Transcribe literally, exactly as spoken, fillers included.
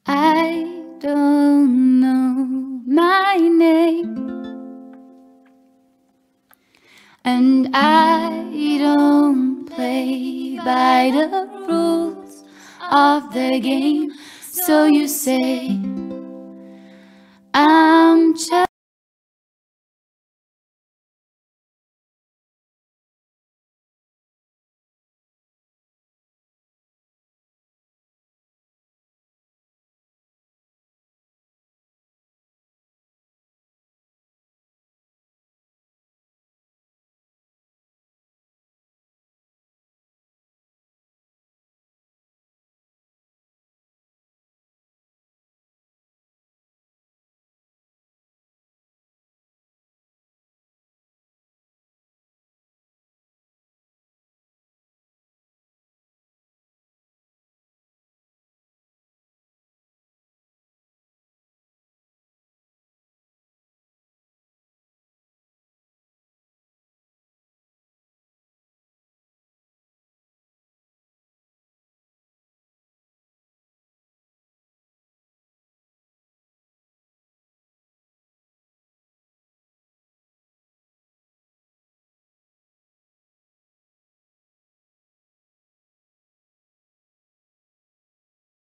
I don't know my name, and I don't play by the rules of the game. So you say I'm just